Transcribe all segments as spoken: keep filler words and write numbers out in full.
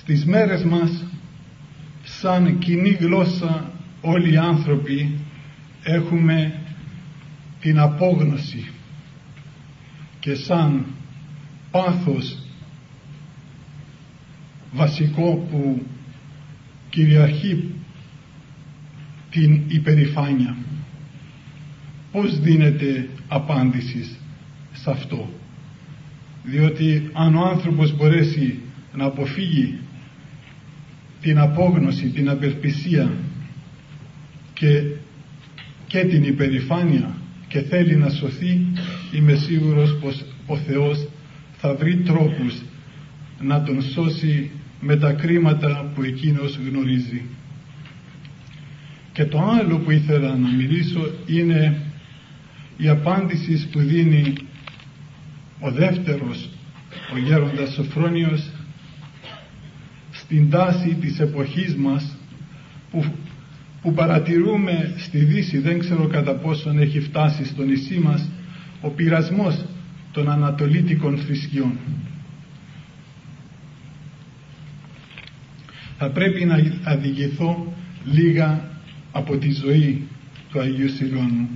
Στις μέρες μας, σαν κοινή γλώσσα, όλοι οι άνθρωποι έχουμε την απόγνωση, και σαν πάθος βασικό που κυριαρχεί την υπερηφάνεια. Πώς δίνεται απάντηση σε αυτό? Διότι αν ο άνθρωπος μπορέσει να αποφύγει την απόγνωση, την απελπισία και, και την υπερηφάνεια και θέλει να σωθεί, είμαι σίγουρος πως ο Θεός θα βρει τρόπους να τον σώσει με τα κρίματα που εκείνος γνωρίζει. Και το άλλο που ήθελα να μιλήσω είναι η απάντηση που δίνει ο δεύτερος, ο γέροντας Σοφρόνιος, στην τάση της εποχής μας που, που παρατηρούμε στη Δύση, δεν ξέρω κατά πόσον έχει φτάσει στο νησί μας, ο πειρασμός των ανατολίτικων θρησκειών. Θα πρέπει να αδικηθώ λίγα από τη ζωή του Αγίου Σιλουανού.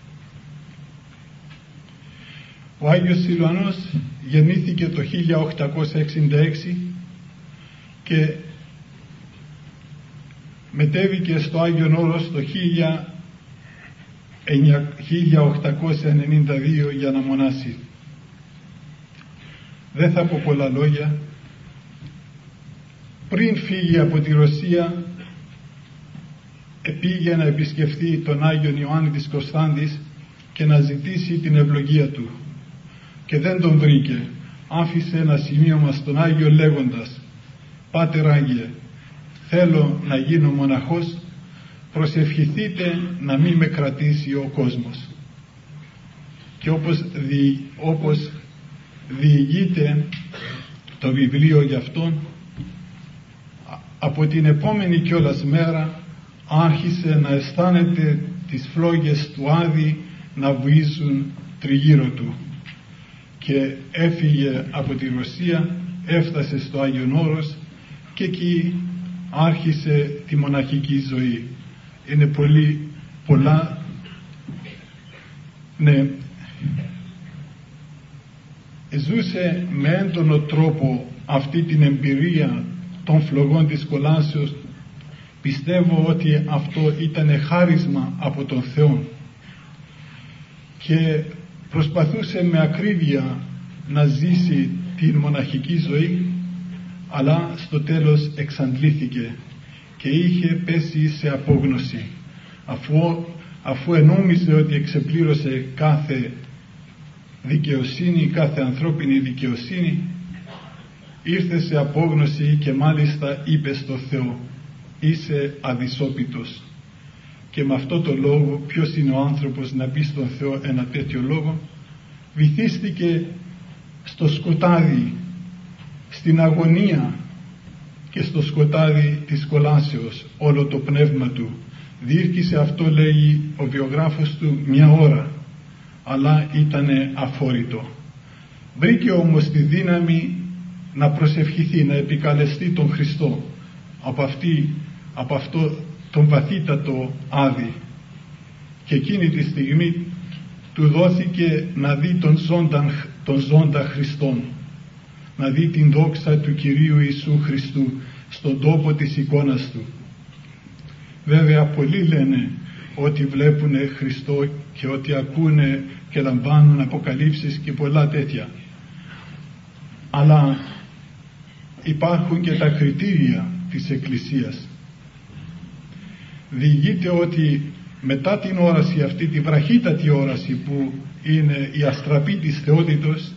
Ο Άγιος Σιλουανός γεννήθηκε το χίλια οκτακόσια εξήντα έξι και μετέβηκε στο Άγιον Όρος το χίλια οκτακόσια ενενήντα δύο για να μονάσει. Δεν θα πω πολλά λόγια. Πριν φύγει από τη Ρωσία, πήγε να επισκεφθεί τον Άγιον Ιωάννη της Κωνσταντης και να ζητήσει την ευλογία του, και δεν τον βρήκε. Άφησε ένα σημείωμα στον Άγιο λέγοντας: «Πάτερ Άγιε, θέλω να γίνω μοναχός, προσευχηθείτε να μην με κρατήσει ο κόσμος». Και όπως, δι, όπως διηγείται το βιβλίο γι' αυτόν, από την επόμενη κιόλας μέρα άρχισε να αισθάνεται τις φλόγες του Άδη να βουίζουν τριγύρω του, και έφυγε από τη Ρωσία, έφτασε στο Άγιον Όρος και εκεί άρχισε τη μοναχική ζωή. Είναι πολύ πολλά, ναι, ζούσε με έντονο τρόπο αυτή την εμπειρία των φλογών της κολάσεως. Πιστεύω ότι αυτό ήταν χάρισμα από τον Θεό, και προσπαθούσε με ακρίβεια να ζήσει την μοναχική ζωή, αλλά στο τέλος εξαντλήθηκε και είχε πέσει σε απόγνωση. Αφού, αφού ενόμιζε ότι εξεπλήρωσε κάθε δικαιοσύνη, κάθε ανθρώπινη δικαιοσύνη, ήρθε σε απόγνωση και μάλιστα είπε στο Θεό: «Είσαι αδυσόπιτος». Και με αυτό το λόγο, ποιος είναι ο άνθρωπος να πει στον Θεό ένα τέτοιο λόγο? Βυθίστηκε στο σκοτάδι, στην αγωνία και στο σκοτάδι της κολάσεως όλο το πνεύμα του. Διήρκησε αυτό, λέει ο βιογράφος του, μια ώρα, αλλά ήτανε αφόρητο. Βρήκε όμως τη δύναμη να προσευχηθεί, να επικαλεστεί τον Χριστό από, αυτή, από αυτό τον βαθύτατο άδη, και εκείνη τη στιγμή του δόθηκε να δει τον ζώντα, τον ζώντα Χριστόν, να δει την δόξα του Κυρίου Ιησού Χριστού στον τόπο της εικόνας του. Βέβαια πολλοί λένε ότι βλέπουν Χριστό και ότι ακούνε και λαμβάνουν αποκαλύψεις και πολλά τέτοια, αλλά υπάρχουν και τα κριτήρια της Εκκλησίας. Διηγείται ότι μετά την όραση αυτή, τη βραχύτατη όραση που είναι η αστραπή της θεότητος,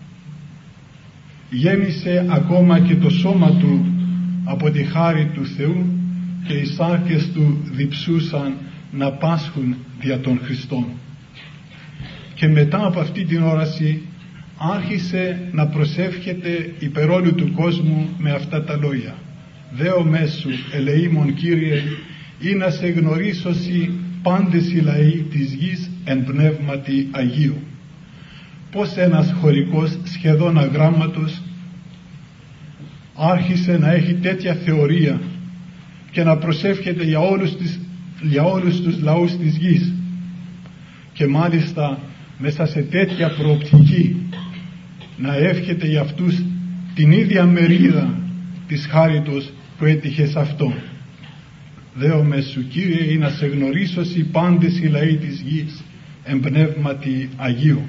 γέμισε ακόμα και το σώμα του από τη χάρη του Θεού, και οι σάρκες του διψούσαν να πάσχουν δια των Χριστών. Και μετά από αυτή την όραση άρχισε να προσεύχεται υπερ όλου του κόσμου με αυτά τα λόγια: «Δέο μέσου ελεήμων Κύριε, ή να σε γνωρίσωσι πάντες οι λαοί της γης εν πνεύματι Αγίου». Πως ένας χωρικός σχεδόν αγράμματος άρχισε να έχει τέτοια θεωρία και να προσεύχεται για όλους, τις, για όλους τους λαούς της γης, και μάλιστα μέσα σε τέτοια προοπτική να εύχεται για αυτούς την ίδια μερίδα της χάριτος που έτυχε σε αυτό. Δέομαι σου, Κύριε, ή να σε γνωρίσωσι πάντες οι λαοί της γης εν πνεύματι Αγίου.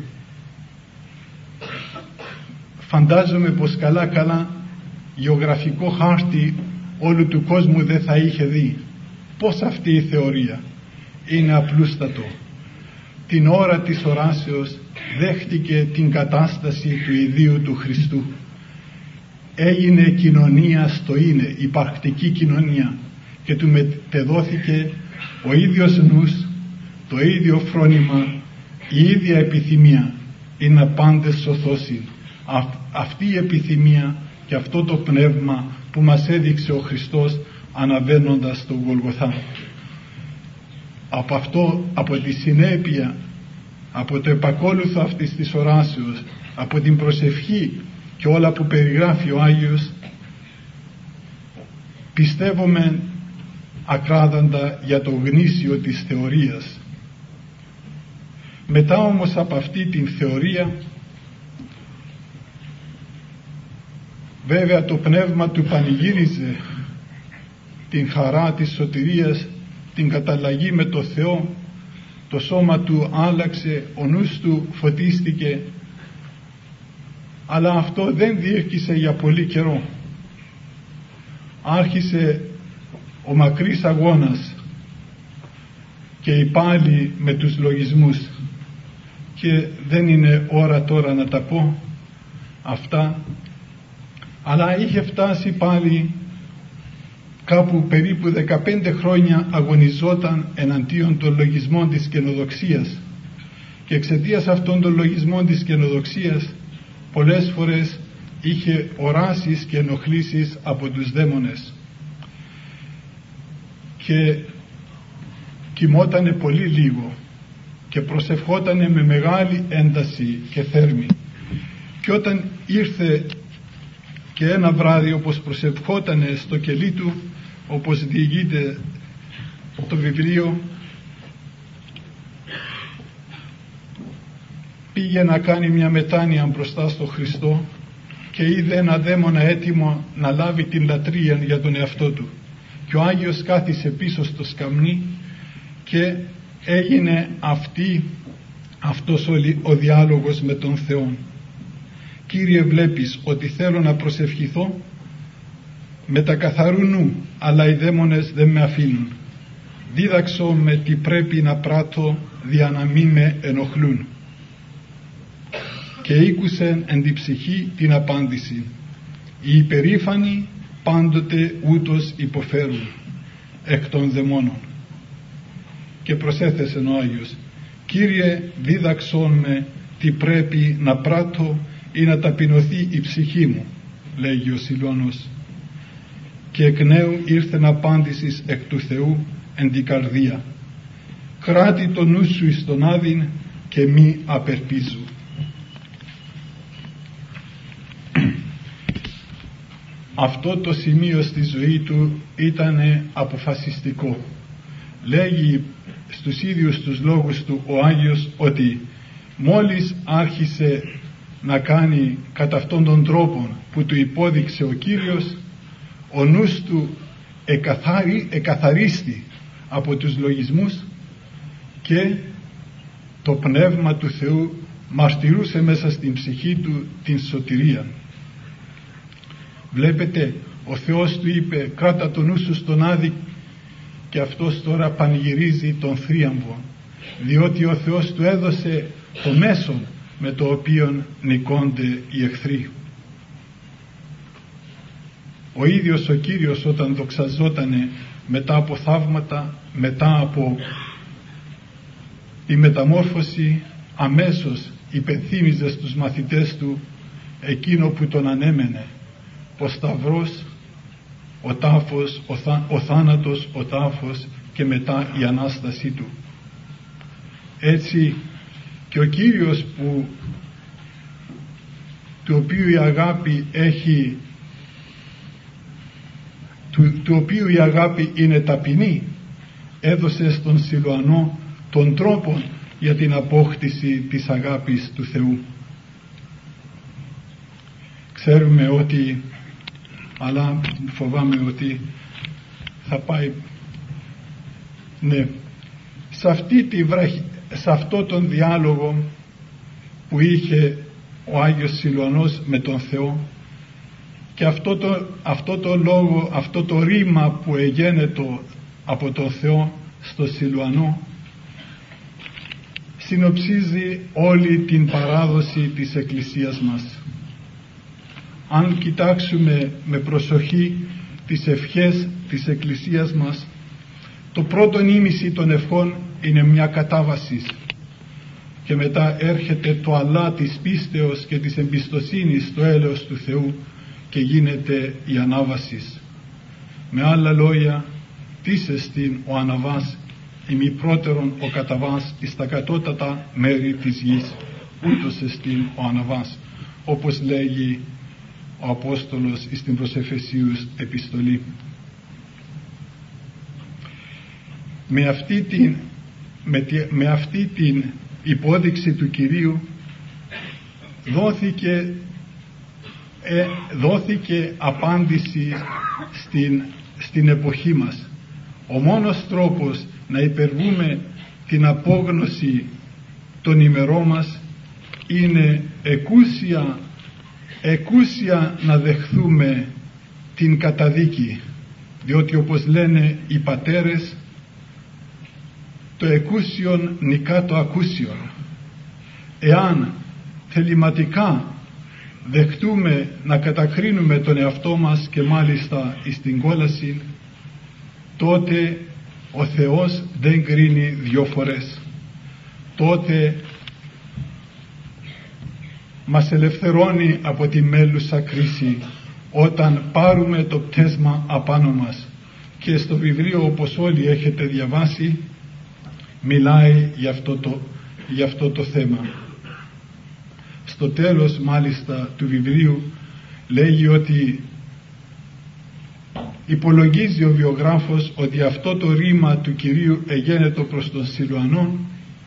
Φαντάζομαι πως καλά καλά γεωγραφικό χάρτη όλου του κόσμου δεν θα είχε δει. Πως αυτή η θεωρία είναι απλούστατο. Την ώρα της οράσεως δέχτηκε την κατάσταση του ιδίου του Χριστού. Έγινε κοινωνία στο είναι, υπαρκτική κοινωνία, και του μετεδόθηκε ο ίδιος νους, το ίδιο φρόνημα, η ίδια επιθυμία, είναι πάντες σωθώσιν. Α, αυτή η επιθυμία και αυτό το πνεύμα που μας έδειξε ο Χριστός αναβαίνοντας στον Γολγοθά. Από αυτό, από τη συνέπεια, από το επακόλουθο αυτής της οράσεως, από την προσευχή και όλα που περιγράφει ο Άγιος, πιστεύουμε ακράδαντα για το γνήσιο της θεωρίας. Μετά όμως από αυτή την θεωρία, βέβαια το πνεύμα του πανηγύριζε την χαρά της σωτηρίας, την καταλλαγή με το Θεό, το σώμα του άλλαξε, ο νους του φωτίστηκε, αλλά αυτό δεν διήρκησε για πολύ καιρό. Άρχισε ο μακρύς αγώνας και οι πάλι με τους λογισμούς, και δεν είναι ώρα τώρα να τα πω αυτά, αλλά είχε φτάσει πάλι κάπου περίπου δεκαπέντε χρόνια αγωνιζόταν εναντίον των λογισμών της καινοδοξίας, και εξαιτίας αυτών των λογισμών της καινοδοξίας πολλές φορές είχε οράσεις και ενοχλήσεις από τους δαίμονες και κοιμότανε πολύ λίγο και προσευχότανε με μεγάλη ένταση και θέρμη. Και όταν ήρθε και ένα βράδυ, όπως προσευχότανε στο κελί του, όπως διηγείται το βιβλίο, πήγε να κάνει μια μετάνοια μπροστά στο Χριστό και είδε ένα δαίμονα έτοιμο να λάβει την λατρεία για τον εαυτό του, και ο Άγιος κάθισε πίσω στο σκαμνί και έγινε αυτή, αυτός ο, ο διάλογος με τον Θεό. Κύριε, βλέπεις ότι θέλω να προσευχηθώ με τα καθαρού νου, αλλά οι δαίμονες δεν με αφήνουν. Δίδαξω με τι πρέπει να πράττω, δια να μην με ενοχλούν. Και ήκουσεν εν τη ψυχή την απάντηση. Οι υπερήφανοι πάντοτε ούτως υποφέρουν εκ των δαιμόνων. Και προσέθεσε ο Άγιος, Κύριε, δίδαξον με τι πρέπει να πράττω ή να ταπεινωθεί η ψυχή μου, λέγει ο Σιλώνος. Και εκ νέου ήρθεν απάντησης εκ του Θεού εν την καρδία. Κράτη το νου σου εις τον άδειν και μη απερπίζου. Αυτό το σημείο στη ζωή του ήταν αποφασιστικό. Λέγει στους ίδιους τους λόγους του ο Άγιος ότι μόλις άρχισε να κάνει κατά αυτόν τον τρόπο που του υπόδειξε ο Κύριος, ο νους του εκαθαρί, εκαθαρίστη από τους λογισμούς και το Πνεύμα του Θεού μαρτυρούσε μέσα στην ψυχή του την σωτηρία. Βλέπετε, ο Θεός του είπε κράτα το νου σου στον άδη, και αυτός τώρα πανηγυρίζει τον θρίαμβο, διότι ο Θεός του έδωσε το μέσο με το οποίο νικώνται οι εχθροί. Ο ίδιος ο Κύριος, όταν δοξαζότανε μετά από θαύματα, μετά από τη μεταμόρφωση, αμέσως υπενθύμιζε στους μαθητές του εκείνο που τον ανέμενε, ο σταυρός, ο τάφος, ο, θά, ο θάνατος, ο τάφος και μετά η Ανάστασή του. Έτσι και ο Κύριος, που του οποίου η αγάπη έχει του, του οποίου η αγάπη είναι ταπεινή, έδωσε στον Σιλουανό τον τρόπο για την απόκτηση της αγάπης του Θεού. Ξέρουμε ότι, αλλά φοβάμαι ότι θα πάει, ναι, σε, αυτή τη βραχ, σε αυτό τον διάλογο που είχε ο Άγιος Σιλουανός με τον Θεό, και αυτό το, αυτό το λόγο, αυτό το ρήμα που εγένετο από τον Θεό στο Σιλουανό, συνοψίζει όλη την παράδοση της Εκκλησίας μας. Αν κοιτάξουμε με προσοχή τις ευχές της Εκκλησίας μας, το πρώτο ήμιση των ευχών είναι μια κατάβαση, και μετά έρχεται το αλλά της πίστεως και της εμπιστοσύνης στο έλεος του Θεού και γίνεται η ανάβαση. Με άλλα λόγια, τίσε στην ο αναβάς, ημιπρότερον ο καταβάς εις τα κατώτατα μέρη της γης, ούτως εστίν ο αναβάς, όπως λέγει ο Απόστολος εις την προς Εφεσίους επιστολή. Με αυτή την, με, με αυτή την υπόδειξη του Κυρίου δόθηκε, ε, δόθηκε απάντηση στην, στην εποχή μας. Ο μόνος τρόπος να υπερβούμε την απόγνωση των ημερών μας είναι εκούσια, εκούσια να δεχθούμε την καταδίκη, διότι όπως λένε οι πατέρες, το εκούσιον νικά το ακούσιον. Εάν θεληματικά δεχτούμε να κατακρίνουμε τον εαυτό μας και μάλιστα εις την κόλαση, τότε ο Θεός δεν κρίνει δυο φορές. Τότε μας ελευθερώνει από τη μέλουσα κρίση όταν πάρουμε το πτέσμα απάνω μας. Και στο βιβλίο, όπως όλοι έχετε διαβάσει, μιλάει για αυτό το, για αυτό το θέμα. Στο τέλος μάλιστα του βιβλίου λέγει ότι υπολογίζει ο βιογράφος ότι αυτό το ρήμα του Κυρίου εγένετο προς τον Σιλουανό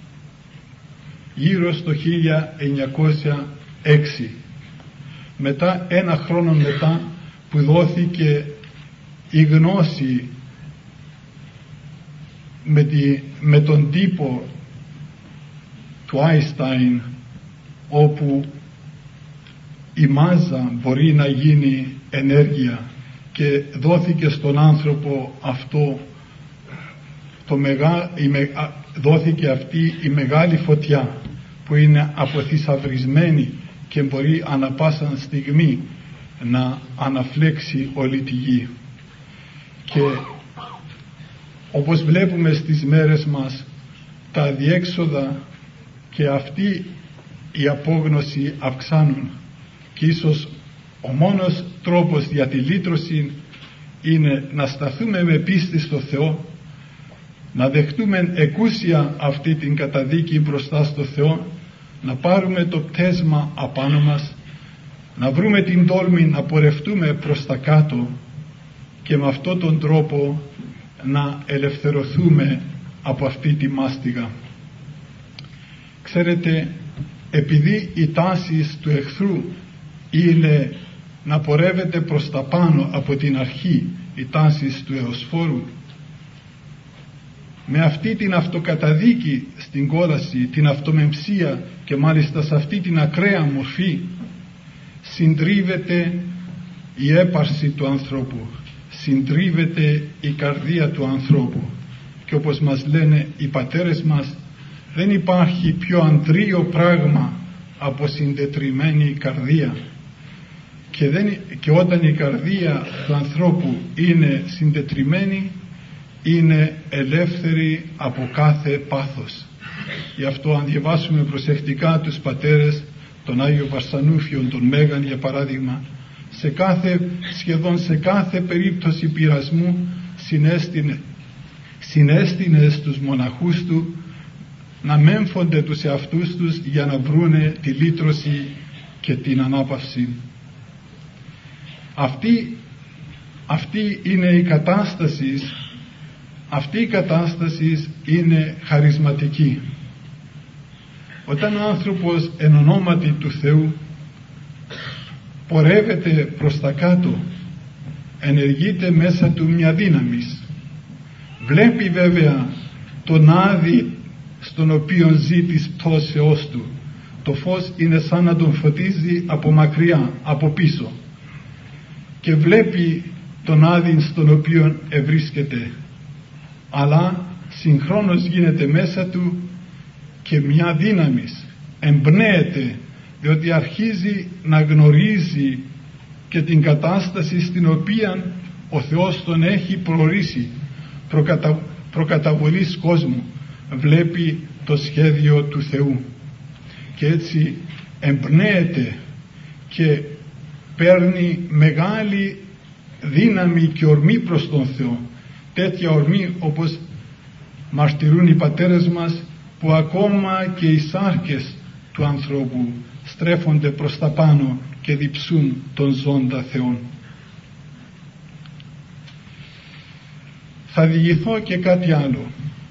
γύρω στο χίλια εννιακόσια έξι, μετά ένα χρόνο μετά που δόθηκε η γνώση με, τη, με τον τύπο του Άινστάιν, όπου η μάζα μπορεί να γίνει ενέργεια, και δόθηκε στον άνθρωπο αυτό το μεγά, η, δόθηκε αυτή η μεγάλη φωτιά που είναι αποθυσαυρισμένη και μπορεί ανα πάσα στιγμή να αναφλέξει όλη τη γη. Και όπως βλέπουμε στις μέρες μας, τα αδιέξοδα και αυτή η απόγνωση αυξάνουν, και ίσως ο μόνος τρόπος για τη λύτρωση είναι να σταθούμε με πίστη στο Θεό, να δεχτούμε εκούσια αυτή την καταδίκη μπροστά στο Θεό, να πάρουμε το πτέσμα απάνω μας, να βρούμε την τόλμη να πορευτούμε προς τα κάτω και με αυτόν τον τρόπο να ελευθερωθούμε από αυτή τη μάστιγα. Ξέρετε, επειδή οι τάσεις του εχθρού είναι να πορεύεται προς τα πάνω από την αρχή, οι τάσεις του εωσφόρου, με αυτή την αυτοκαταδίκη στην κόλαση, την αυτομεμψία και μάλιστα σε αυτή την ακραία μορφή, συντρίβεται η έπαρση του ανθρώπου, συντρίβεται η καρδία του ανθρώπου, και όπως μας λένε οι πατέρες μας, δεν υπάρχει πιο αντρίο πράγμα από συντετριμμένη καρδία. Και, δεν, και όταν η καρδία του ανθρώπου είναι συντετριμμένη, είναι ελεύθερη από κάθε πάθος. Γι' αυτό αν διαβάσουμε προσεκτικά τους πατέρες, τον Άγιο Βαρσανούφιον, τον Μέγαν για παράδειγμα, σε κάθε, σχεδόν σε κάθε περίπτωση πειρασμού συνέστηνε, συνέστηνε στους μοναχούς του να μέμφονται τους εαυτούς τους για να βρούνε τη λύτρωση και την ανάπαυση. Αυτή, αυτή είναι η κατάσταση, αυτή η κατάσταση είναι χαρισματική. Όταν ο άνθρωπος εν ονόματι του Θεού πορεύεται προς τα κάτω, ενεργείται μέσα του μια δύναμη, βλέπει βέβαια τον άδη στον οποίο ζει της πτώσεώς του, το φως είναι σαν να τον φωτίζει από μακριά, από πίσω, και βλέπει τον άδη στον οποίο ευρίσκεται, αλλά συγχρόνως γίνεται μέσα του και μια δύναμη, εμπνέεται, διότι αρχίζει να γνωρίζει και την κατάσταση στην οποία ο Θεός τον έχει προορίσει προκατα... προκαταβολής κόσμου, βλέπει το σχέδιο του Θεού και έτσι εμπνέεται και παίρνει μεγάλη δύναμη και ορμή προς τον Θεό, τέτοια ορμή όπως μαρτυρούν οι πατέρες μας, που ακόμα και οι σάρκες του ανθρώπου στρέφονται προς τα πάνω και διψούν τον ζώντα Θεόν. Θα διηγηθώ και κάτι άλλο.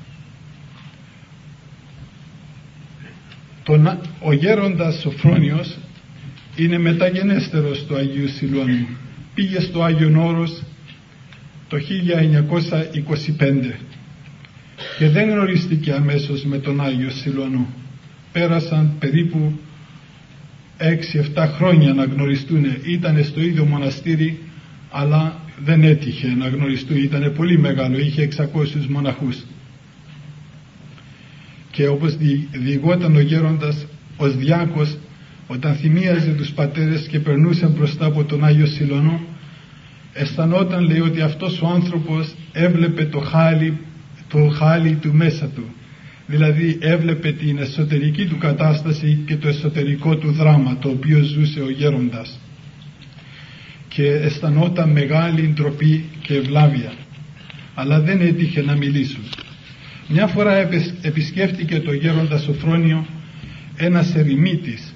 Τον, ο γέροντας Σοφρόνιος είναι μεταγενέστερος του Αγίου Σιλουανού. Πήγε στο Άγιον Όρος το χίλια εννιακόσια είκοσι πέντε και δεν γνωρίστηκε αμέσως με τον Άγιο Σιλουανό. Πέρασαν περίπου έξι εφτά χρόνια να γνωριστούν. Ήταν στο ίδιο μοναστήρι, αλλά δεν έτυχε να γνωριστούν. Ήταν πολύ μεγάλο, είχε εξακόσιους μοναχούς. Και όπως διηγόταν ο γέροντας ως διάκος, όταν θυμίαζε τους πατέρες και περνούσε μπροστά από τον Άγιο Σιλουανό, αισθανόταν, λέει, ότι αυτός ο άνθρωπος έβλεπε το χάλι, το χάλι του μέσα του. Δηλαδή έβλεπε την εσωτερική του κατάσταση και το εσωτερικό του δράμα, το οποίο ζούσε ο γέροντας, και αισθανόταν μεγάλη ντροπή και ευλάβεια, αλλά δεν έτυχε να μιλήσουν. Μια φορά επισκέφτηκε το γέροντα Σοφρόνιο ένας ερημίτης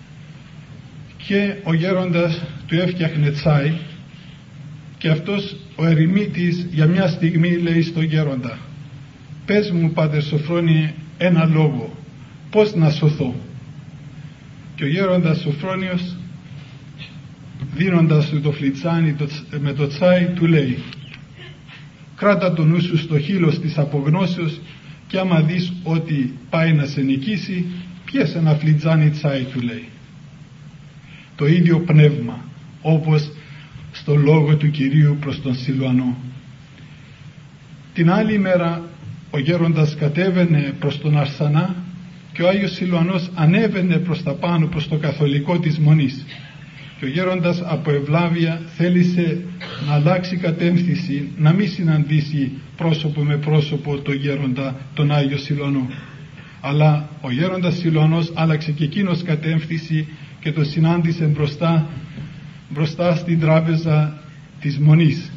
και ο γέροντας του έφτιαχνε τσάι, και αυτός ο ερημίτης για μια στιγμή λέει στο γέροντα: «Πες μου, Πάτερ Σοφρόνιε, ένα λόγο, πώς να σωθώ?» Και ο γέροντας Σοφρόνιος, δίνοντας του το φλιτσάνι με το τσάι, του λέει: «Κράτα το νου σου στο χείλος της απογνώσεως και άμα δεις ότι πάει να σε νικήσει, πιες ένα φλιτζάνι τσάι», του λέει. Το ίδιο πνεύμα όπως στο λόγο του Κυρίου προς τον Σιλουανό. Την άλλη μέρα ο γέροντας κατέβαινε προς τον Αρσανά και ο Άγιος Σιλουανός ανέβαινε προς τα πάνω, προς το καθολικό της Μονής, και ο γέροντας από ευλάβεια θέλησε να αλλάξει κατεύθυνση, να μην συναντήσει πρόσωπο με πρόσωπο το γέροντα τον Άγιο Σιλουανό, αλλά ο γέροντας Σιλουανός άλλαξε και εκείνος κατεύθυνση και το συνάντησε μπροστά, μπροστά στην τράπεζα της Μονής,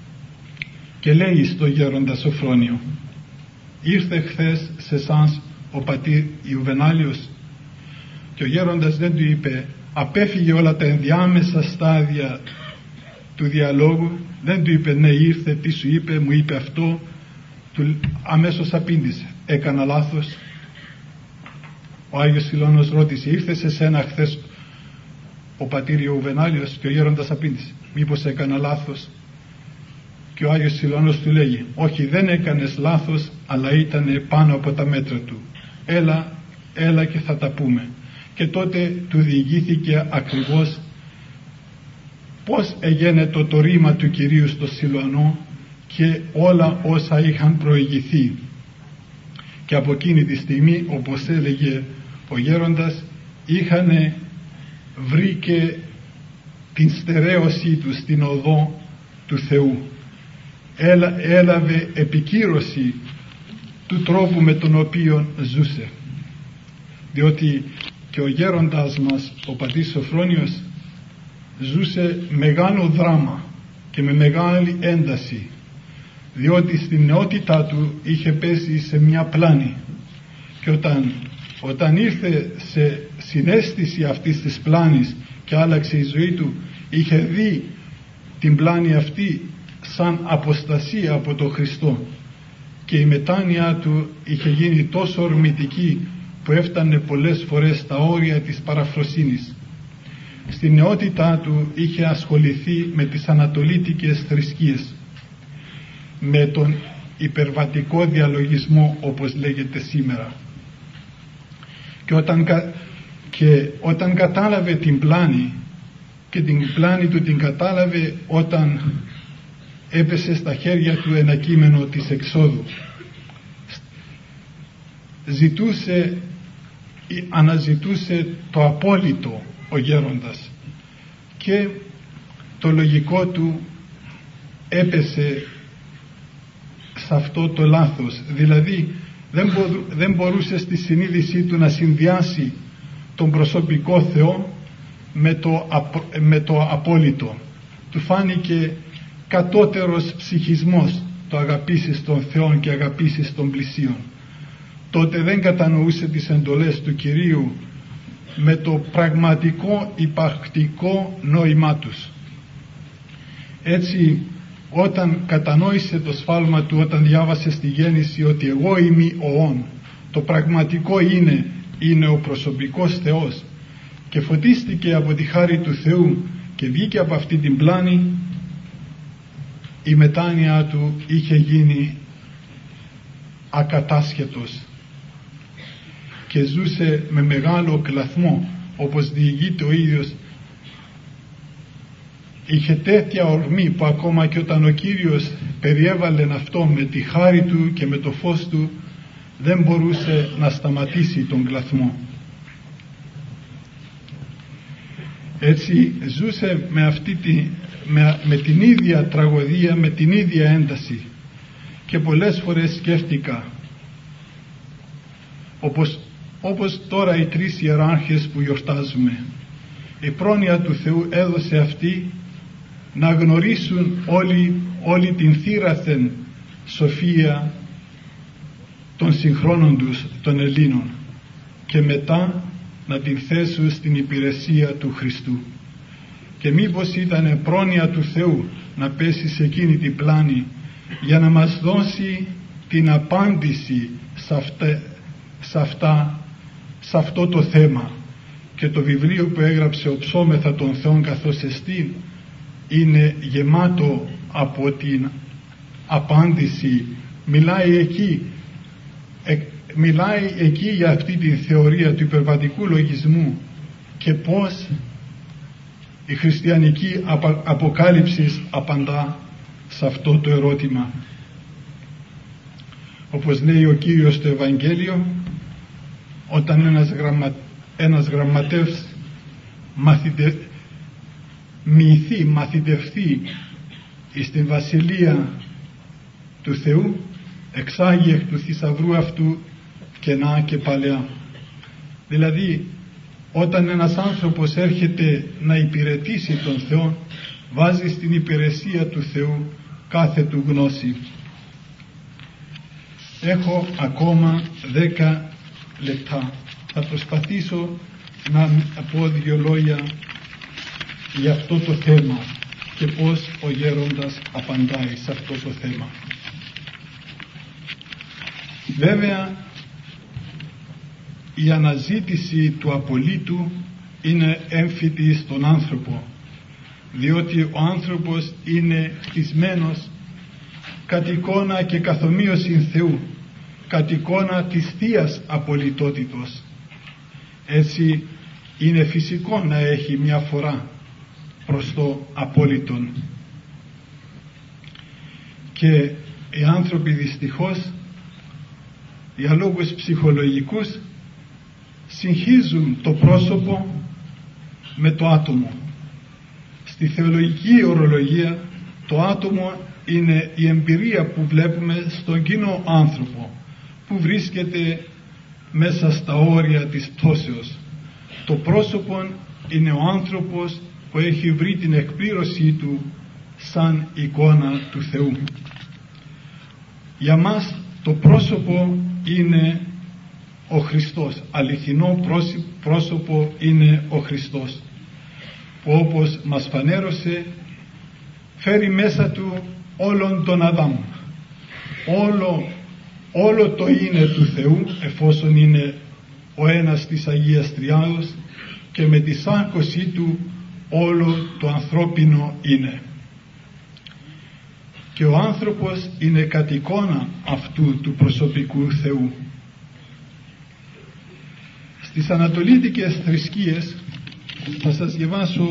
και λέει στο γέροντα Σοφρόνιο: «Ήρθε χθες σε εσάς ο πατήρ Ιουβενάλιος?» Και ο γέροντας δεν του είπε, απέφυγε όλα τα ενδιάμεσα στάδια του διαλόγου, δεν του είπε ναι ήρθε, τι σου είπε, μου είπε αυτό, του αμέσως απήντησε: «Έκανα λάθος?» Ο Άγιος Σιλουανός ρώτησε: «Ήρθε σε σένα χθες ο πατήρ Ιουβενάλιος?» Και ο γέροντας απήντησε: «Μήπως έκανα λάθος?» Και ο Άγιος Σιλουανός του λέγει: «Όχι, δεν έκανες λάθος, αλλά ήταν πάνω από τα μέτρα του. Έλα, έλα και θα τα πούμε». Και τότε του διηγήθηκε ακριβώς πώς εγένετο το ρήμα του Κυρίου στο Σιλουανό και όλα όσα είχαν προηγηθεί. Και από εκείνη τη στιγμή, όπως έλεγε ο γέροντας, είχαν βρει και την στερέωσή του στην οδό του Θεού. Έλα, έλαβε επικύρωση του τρόπου με τον οποίο ζούσε, διότι και ο γέροντας μας ο πατήρ Σοφρόνιος ζούσε μεγάλο δράμα και με μεγάλη ένταση, διότι στην νεότητά του είχε πέσει σε μια πλάνη, και όταν, όταν ήρθε σε συναίσθηση αυτής της πλάνης και άλλαξε η ζωή του, είχε δει την πλάνη αυτή σαν αποστασία από τον Χριστό, και η μετάνοια του είχε γίνει τόσο ορμητική που έφτανε πολλές φορές στα όρια της παραφροσύνης. Στη νεότητά του είχε ασχοληθεί με τις ανατολίτικες θρησκείες, με τον υπερβατικό διαλογισμό, όπως λέγεται σήμερα, και όταν, και όταν κατάλαβε την πλάνη, και την πλάνη του την κατάλαβε όταν έπεσε στα χέρια του ένα κείμενο της Εξόδου, ζητούσε, αναζητούσε το απόλυτο ο γέροντας, και το λογικό του έπεσε σε αυτό το λάθος. Δηλαδή δεν, μπο, δεν μπορούσε στη συνείδησή του να συνδυάσει τον προσωπικό Θεό με το, με το απόλυτο. Του φάνηκε κατώτερος ψυχισμός το αγαπήσεις τον Θεό και αγαπήσεις τον πλησίον. Τότε δεν κατανοούσε τις εντολές του Κυρίου με το πραγματικό υπαρκτικό νόημά τους. Έτσι, όταν κατανόησε το σφάλμα του, όταν διάβασε στη Γέννηση ότι εγώ είμαι ο όν, το πραγματικό είναι, είναι ο προσωπικός Θεός, και φωτίστηκε από τη χάρη του Θεού και βγήκε από αυτή την πλάνη, η μετάνοια του είχε γίνει ακατάσχετος και ζούσε με μεγάλο κλαθμό, όπως διηγείται ο ίδιος. Είχε τέτοια ορμή που ακόμα και όταν ο Κύριος περιέβαλε αυτό με τη χάρη του και με το φως του, δεν μπορούσε να σταματήσει τον κλαθμό. Έτσι ζούσε με, αυτή τη, με, με την ίδια τραγωδία, με την ίδια ένταση, και πολλές φορές σκέφτηκα, όπως, όπως τώρα οι τρεις ιεράρχες που γιορτάζουμε, η πρόνοια του Θεού έδωσε αυτή να γνωρίσουν όλοι, όλη την θύραθεν σοφία των συγχρόνων τους των Ελλήνων, και μετά να την θέσουν στην υπηρεσία του Χριστού. Και μήπως ήταν πρόνοια του Θεού να πέσει σε εκείνη την πλάνη για να μας δώσει την απάντηση σε αυτά, σε αυτά, σε αυτό το θέμα, και το βιβλίο που έγραψε ο Ψώμεθα των Θεών καθώς εστί είναι γεμάτο από την απάντηση. Μιλάει εκεί ε, μιλάει εκεί για αυτή τη θεωρία του υπερβατικού λογισμού και πώς η χριστιανική αποκάλυψη απαντά σε αυτό το ερώτημα. Όπως λέει ο Κύριος στο Ευαγγέλιο, όταν ένας, γραμμα, ένας γραμματεύς μαθητε, μυηθεί, μαθητευθεί στην Βασιλεία του Θεού, εξάγει εκ του θησαυρού αυτού κενά και παλαιά. Δηλαδή, όταν ένας άνθρωπος έρχεται να υπηρετήσει τον Θεό, βάζει στην υπηρεσία του Θεού κάθε του γνώση. Έχω ακόμα δέκα λεπτά. Θα προσπαθήσω να πω δύο λόγια για αυτό το θέμα και πώς ο γέροντας απαντάει σε αυτό το θέμα. Βέβαια, η αναζήτηση του απολύτου είναι έμφυτη στον άνθρωπο, διότι ο άνθρωπος είναι χτισμένος κατ' εικόνα και καθομοίωση Θεού, κατ' εικόνα της Θείας απολυτότητος. Έτσι είναι φυσικό να έχει μια φορά προς το απόλυτον. Και οι άνθρωποι δυστυχώς για λόγους ψυχολογικούς συγχύζουν το πρόσωπο με το άτομο. Στη θεολογική ορολογία το άτομο είναι η εμπειρία που βλέπουμε στον κοινό άνθρωπο που βρίσκεται μέσα στα όρια της πτώσεως. Το πρόσωπο είναι ο άνθρωπος που έχει βρει την εκπλήρωσή του σαν εικόνα του Θεού. Για μας το πρόσωπο είναι ο Χριστός, αληθινό πρόσωπο είναι ο Χριστός, που όπως μας φανέρωσε φέρει μέσα του όλων των Αδάμ. Όλο, όλο το είναι του Θεού, εφόσον είναι ο ένας της Αγίας Τριάδος, και με τη σάρκωσή του όλο το ανθρώπινο είναι. Και ο άνθρωπος είναι κατ' εικόνα αυτού του προσωπικού Θεού. Στις ανατολίτικες θρησκείες θα σας διαβάσω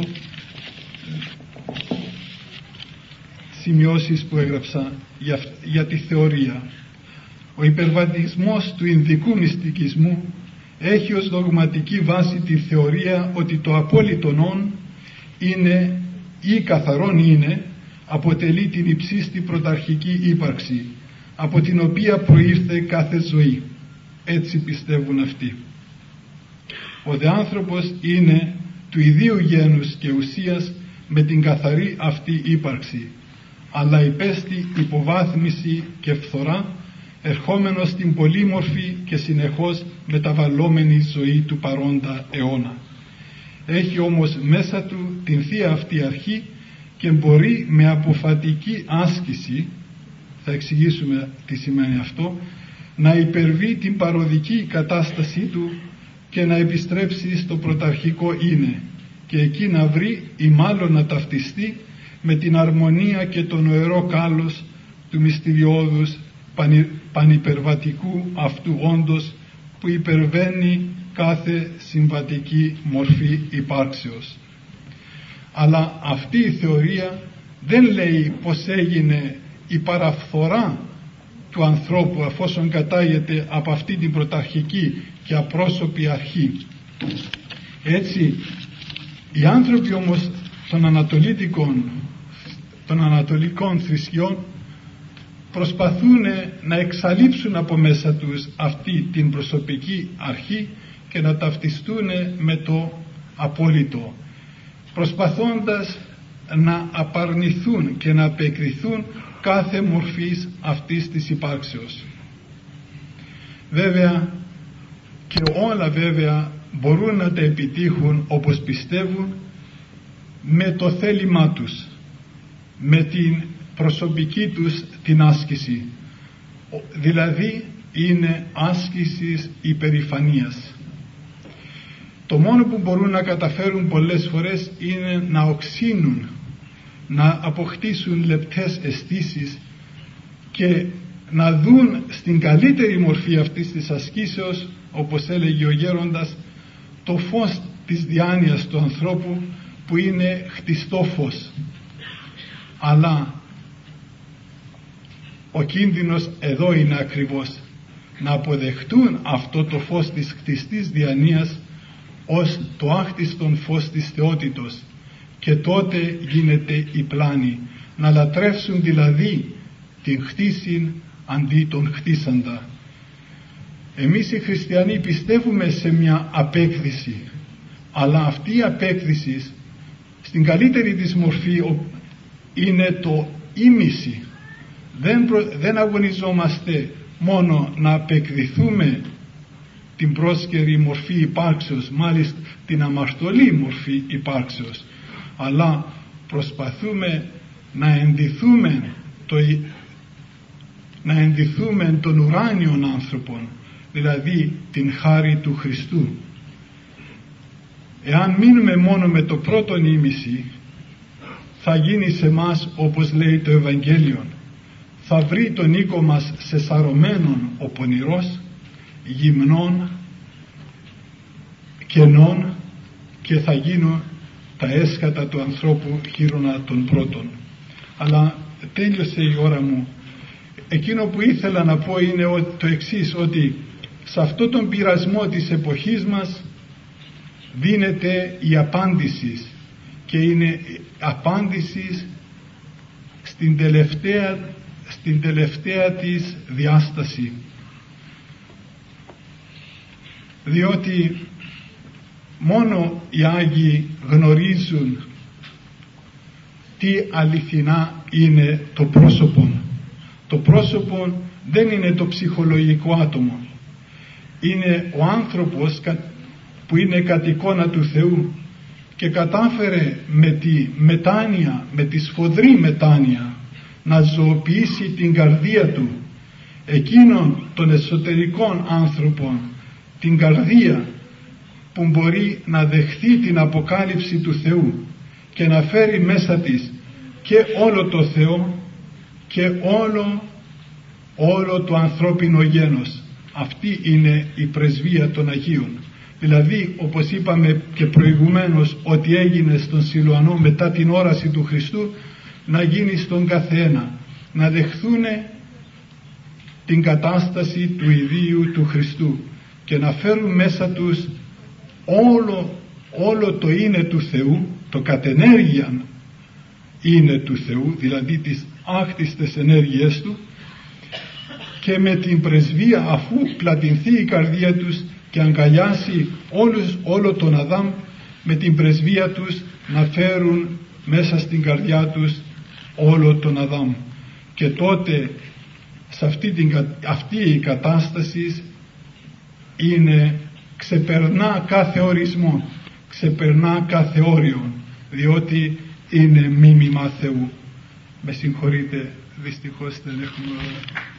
σημειώσεις που έγραψα για, για τη θεωρία. Ο υπερβατισμός του Ινδικού μυστικισμού έχει ως δογματική βάση τη θεωρία ότι το απόλυτον όν είναι ή καθαρόν είναι, αποτελεί την υψίστη πρωταρχική ύπαρξη, από την οποία προήρθε κάθε ζωή. Έτσι πιστεύουν αυτοί. Ο δε άνθρωπος είναι του ιδίου γένους και ουσίας με την καθαρή αυτή ύπαρξη, αλλά υπέστη υποβάθμιση και φθορά, ερχόμενος στην πολύμορφη και συνεχώς μεταβαλλόμενη ζωή του παρόντα αιώνα. Έχει όμως μέσα του την θεία αυτή αρχή και μπορεί με αποφατική άσκηση, θα εξηγήσουμε τι σημαίνει αυτό, να υπερβεί την παροδική κατάστασή του και να επιστρέψει στο πρωταρχικό είναι, και εκεί να βρει ή μάλλον να ταυτιστεί με την αρμονία και το νοερό κάλος του μυστηριώδους πανυπερβατικού αυτού όντως, που υπερβαίνει κάθε συμβατική μορφή υπάρξεως. Αλλά αυτή η θεωρία δεν λέει πως έγινε η παραφθορά του ανθρώπου εφόσον κατάγεται από αυτή την πρωταρχική και απρόσωπη αρχή. Έτσι οι άνθρωποι όμως των ανατολίτικων των ανατολικών θρησκειών προσπαθούν να εξαλείψουν από μέσα τους αυτή την προσωπική αρχή και να ταυτιστούν με το απόλυτο, προσπαθώντας να απαρνηθούν και να απεκριθούν κάθε μορφής αυτής της υπάρξεως. Βέβαια και όλα βέβαια μπορούν να τα επιτύχουν όπως πιστεύουν με το θέλημά τους, με την προσωπική τους την άσκηση, δηλαδή είναι άσκησης υπερηφανίας. Το μόνο που μπορούν να καταφέρουν πολλές φορές είναι να οξύνουν, να αποκτήσουν λεπτές αισθήσεις και να δουν στην καλύτερη μορφή αυτής της ασκήσεως, όπως έλεγε ο γέροντας, το φως της διάνοιας του ανθρώπου που είναι χτιστό φως. Αλλά ο κίνδυνος εδώ είναι ακριβώς να αποδεχτούν αυτό το φως της χτιστής διανοίας ως το άχτιστον φως της θεότητος, και τότε γίνεται η πλάνη, να λατρεύσουν δηλαδή την χτίσιν αντί τον χτίσαντα. Εμείς οι χριστιανοί πιστεύουμε σε μια απέκριση, αλλά αυτή η απέκριση στην καλύτερη της μορφή είναι το ήμιση. Δεν, προ, δεν αγωνιζόμαστε μόνο να απεκριθούμε την πρόσκαιρη μορφή υπάρξεως, μάλιστα την αμαρτωλή μορφή υπάρξεως, αλλά προσπαθούμε να ενδυθούμε, το, να ενδυθούμε των ουράνιων άνθρωπων, δηλαδή την χάρη του Χριστού. Εάν μείνουμε μόνο με το πρώτον ήμιση, θα γίνει σε μας όπως λέει το Ευαγγέλιο, θα βρει τον οίκο μας σεσαρωμένον ο πονηρός, γυμνών, κενών, και θα γίνουν τα έσκατα του ανθρώπου χείρονα των πρώτων. Αλλά τέλειωσε η ώρα μου. Εκείνο που ήθελα να πω είναι το εξής, ότι σε αυτό τον πειρασμό της εποχής μας δίνεται η απάντηση, και είναι απάντηση στην τελευταία, στην τελευταία της διάσταση, διότι μόνο οι Άγιοι γνωρίζουν τι αληθινά είναι το πρόσωπο. Το πρόσωπο δεν είναι το ψυχολογικό άτομο, είναι ο άνθρωπος που είναι κατ' εικόνα του Θεού και κατάφερε με τη μετάνοια, με τη σφοδρή μετάνοια, να ζωοποιήσει την καρδία του, εκείνων των εσωτερικών άνθρωπων, την καρδία που μπορεί να δεχθεί την αποκάλυψη του Θεού και να φέρει μέσα της και όλο το Θεό και όλο, όλο το ανθρώπινο γένος. Αυτή είναι η πρεσβεία των Αγίων. Δηλαδή, όπως είπαμε και προηγουμένως, ότι έγινε στον Σιλουανό μετά την όραση του Χριστού, να γίνει στον καθένα, να δεχθούν την κατάσταση του ιδίου του Χριστού και να φέρουν μέσα τους όλο, όλο το είναι του Θεού, το κατενέργειαν είναι του Θεού, δηλαδή τις άκτιστες ενέργειές του, και με την πρεσβεία, αφού πλατινθεί η καρδία τους και αγκαλιάσει όλους, όλο τον Αδάμ, με την πρεσβεία τους να φέρουν μέσα στην καρδιά τους όλο τον Αδάμ. Και τότε σε αυτή, την, αυτή η κατάσταση είναι, ξεπερνά κάθε ορισμό, ξεπερνά κάθε όριο, διότι είναι μίμημα Θεού. Με συγχωρείτε, δυστυχώς δεν έχουμε ώρα.